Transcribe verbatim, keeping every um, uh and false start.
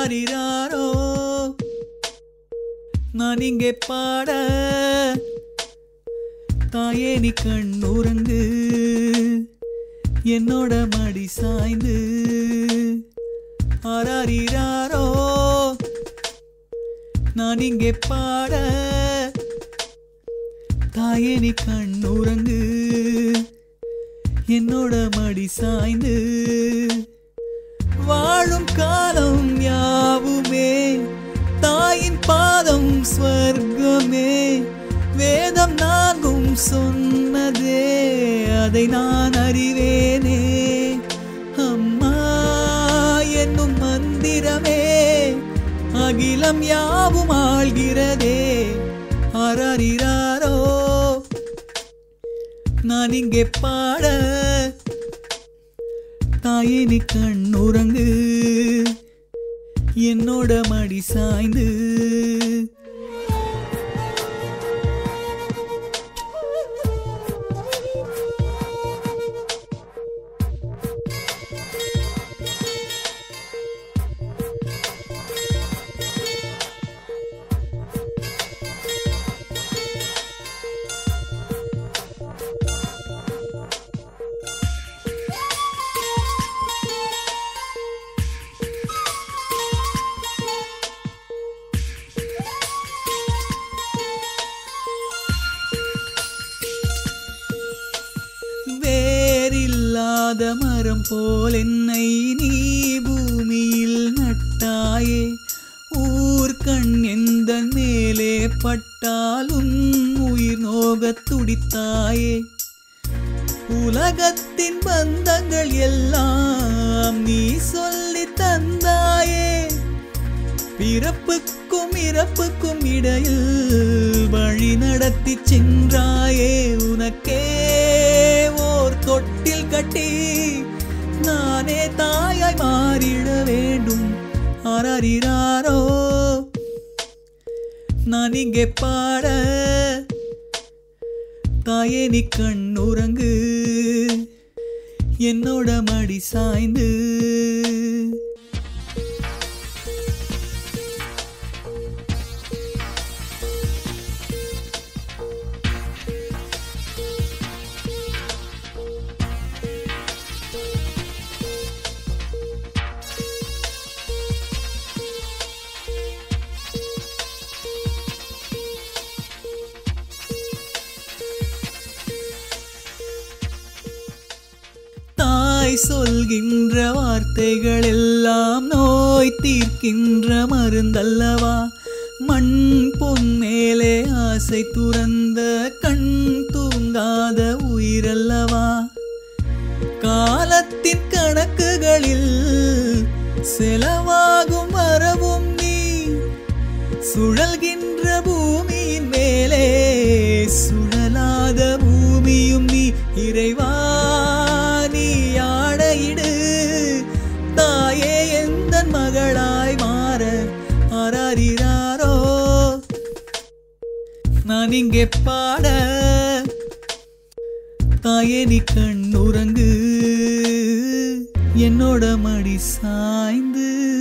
ஆராரிராரோ நான் இங்கே பாட தாயே நீ கண்ணுறங்கு என்னோட மடி சாய்ந்து ஆராரிராரோ நான் இங்கே பாட தாயே நீ கண்ணுறங்கு என்னோட மடி சாய்ந்து வாழும் காலம் யாவுமே தாயின் பாதம் ஸ்வர்க்கமே வேதம் நான்கும் சொன்னதே அதை நான் அறிவேனே அம்மா என்னும் மந்திரமே அகிலம் யாவும் ஆள்கிறதே ஆராரிராரோ நான் இங்கே பாட தாயே நீ கண்ணுறங்கு என்னோட மடி சாய்ந்து வேறில்லாத மரம் போல் என்னை நீ பூமியில் நட்டாயே ஊர் கண் எந்த மேலே பட்டாலும் உயிர் நோக துடித்தாயே உலகத்தின் பந்தங்கள் எல்லாம் நீ சொல்லி தந்தாயே பிறப்புக்கும் இறப்புக்கும் இடையில் வழி நடத்தி சென்றாயே உனக்கே ஓர் தொட்டில் கட்டி நானே தாயாய் மாறிட வேண்டும் ஆராரிராரோ நான் இங்கே பாட தாயே நீ கண்ணுறங்கு என்னோட மடி சாய்ந்து சொல்கின்ற வார்த்தைகள் எல்லாம் நோய் தீர்க்கின்ற மருந்தல்லவா மண் பொன் மேலே ஆசை துறந்த கண் தூங்காத உயிரல்லவா காலத்தின் கணக்குகளில் செலவாகும் வரவும் நீ சுழல்கின்ற பூமியின் மேலே சுழலாத பூமியும் நீ இறைவா தாயே எந்த மகளாய் மாற ஆராரிராரோ நான் இங்கே பாட தாயே நீ கண்ணுறங்கு என்னோட மடி சாய்ந்து